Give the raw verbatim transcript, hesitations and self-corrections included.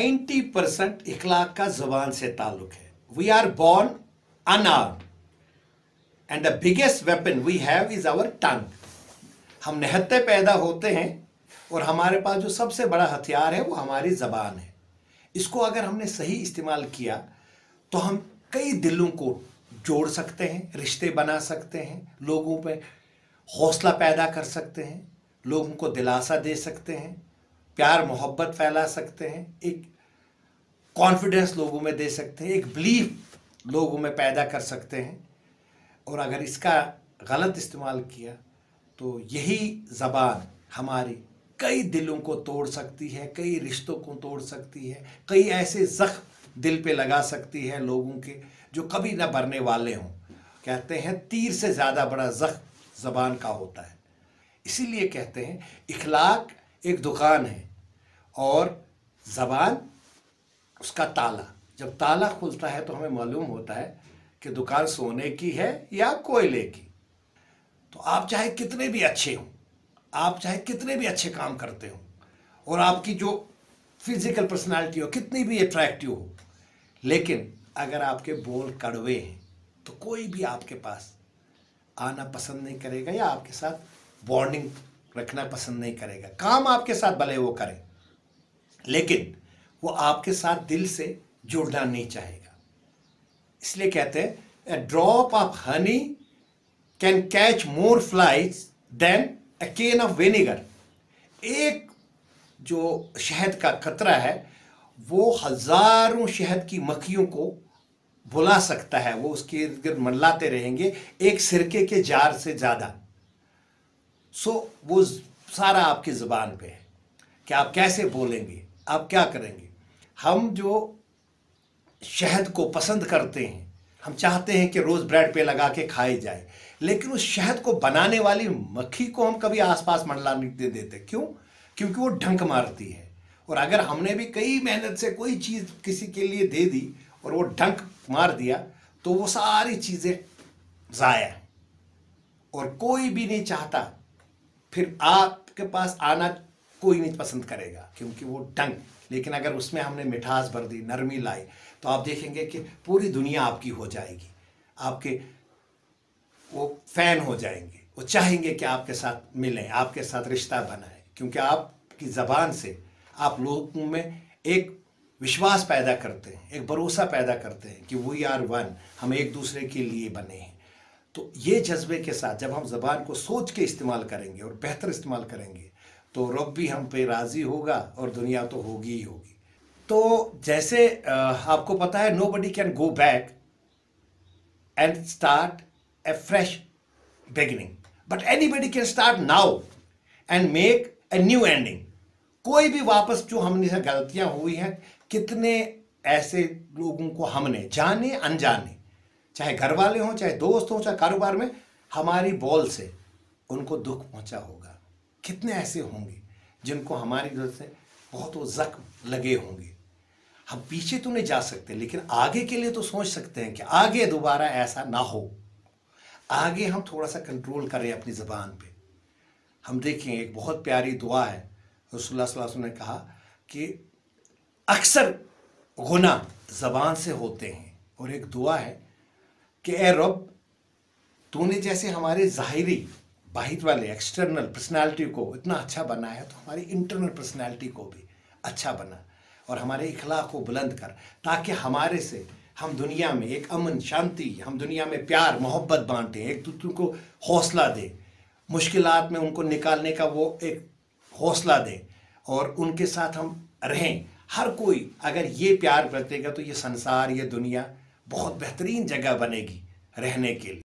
Ninety percent इखलाक का ज़ुबान से ताल्लुक है। We are born unarmed and the biggest weapon we have is our tongue. हम निहत्ते पैदा होते हैं और हमारे पास जो सबसे बड़ा हथियार है वो हमारी ज़बान है। इसको अगर हमने सही इस्तेमाल किया तो हम कई दिलों को जोड़ सकते हैं, रिश्ते बना सकते हैं, लोगों पे हौसला पैदा कर सकते हैं, लोगों को दिलासा दे सकते हैं, प्यार मोहब्बत फैला सकते हैं, एक कॉन्फिडेंस लोगों में दे सकते हैं, एक बिलीफ लोगों में पैदा कर सकते हैं। और अगर इसका गलत इस्तेमाल किया तो यही ज़बान हमारी कई दिलों को तोड़ सकती है, कई रिश्तों को तोड़ सकती है, कई ऐसे ज़ख्म दिल पे लगा सकती है लोगों के जो कभी ना भरने वाले हों। कहते हैं तीर से ज़्यादा बड़ा ज़ख्म ज़बान का होता है। इसीलिए कहते हैं इखलाक एक दुकान है और ज़बान उसका ताला। जब ताला खुलता है तो हमें मालूम होता है कि दुकान सोने की है या कोयले की। तो आप चाहे कितने भी अच्छे हों, आप चाहे कितने भी अच्छे काम करते हो और आपकी जो फिजिकल पर्सनालिटी हो कितनी भी अट्रैक्टिव हो, लेकिन अगर आपके बोल कड़वे हैं तो कोई भी आपके पास आना पसंद नहीं करेगा या आपके साथ बॉन्डिंग रखना पसंद नहीं करेगा। काम आपके साथ भले वो करे लेकिन वो आपके साथ दिल से जुड़ना नहीं चाहेगा। इसलिए कहते हैं a drop of honey can catch more flies than a can of vinegar. एक जो शहद का कतरा है वो हजारों शहद की मक्खियों को बुला सकता है, वो उसके इर्द गिर्द मंडलाते रहेंगे एक सिरके के जार से ज़्यादा। सो वो सारा आपकी ज़ुबान पे है कि आप कैसे बोलेंगे, आप क्या करेंगे। हम जो शहद को पसंद करते हैं, हम चाहते हैं कि रोज़ ब्रेड पे लगा के खाई जाए, लेकिन उस शहद को बनाने वाली मक्खी को हम कभी आसपास मंडला नहीं दे देते। क्यों? क्योंकि वो डंक मारती है। और अगर हमने भी कई मेहनत से कोई चीज़ किसी के लिए दे दी और वो डंक मार दिया तो वो सारी चीज़ें ज़ाया। और कोई भी नहीं चाहता फिर आपके पास आना, कोई नहीं पसंद करेगा क्योंकि वो डंक। लेकिन अगर उसमें हमने मिठास भर दी, नरमी लाई, तो आप देखेंगे कि पूरी दुनिया आपकी हो जाएगी। आपके वो फैन हो जाएंगे, वो चाहेंगे कि आपके साथ मिलें, आपके साथ रिश्ता बनाएं, क्योंकि आपकी ज़बान से आप लोगों में एक विश्वास पैदा करते हैं, एक भरोसा पैदा करते हैं कि वी आर वन, हम एक दूसरे के लिए बने हैं। तो ये जज्बे के साथ जब हम ज़बान को सोच के इस्तेमाल करेंगे और बेहतर इस्तेमाल करेंगे तो रब भी हम पे राज़ी होगा और दुनिया तो होगी ही होगी। तो जैसे आपको पता है nobody can go back and start a fresh beginning, but anybody can start now and make a new ending. कोई भी वापस जो हमने से गलतियां हुई हैं, कितने ऐसे लोगों को हमने जाने अनजाने, चाहे घर वाले हों, चाहे दोस्त हों, चाहे कारोबार में, हमारी बॉल से उनको दुख पहुंचा होगा। कितने ऐसे होंगे जिनको हमारी वजह से बहुत वो जख्म लगे होंगे। हम पीछे तो नहीं जा सकते लेकिन आगे के लिए तो सोच सकते हैं कि आगे दोबारा ऐसा ना हो। आगे हम थोड़ा सा कंट्रोल करें अपनी ज़बान पे। हम देखें एक बहुत प्यारी दुआ है, रसूलुल्लाह सल्लल्लाहु अलैहि वसल्लम ने कहा कि अक्सर गुनाह ज़बान से होते हैं और एक दुआ है कि ए रब, तूने जैसे हमारे ज़ाहिरी बाहिर वाले एक्सटर्नल पर्सनालिटी को इतना अच्छा बनाया है तो हमारी इंटरनल पर्सनालिटी को भी अच्छा बना और हमारे इखलाक को बुलंद कर, ताकि हमारे से हम दुनिया में एक अमन शांति, हम दुनिया में प्यार मोहब्बत बांटें, एक दूसरे को हौसला दें, मुश्किलात में उनको निकालने का वो एक हौसला दें और उनके साथ हम रहें। हर कोई अगर ये प्यार बरतेगा तो ये संसार, ये दुनिया बहुत बेहतरीन जगह बनेगी रहने के लिए।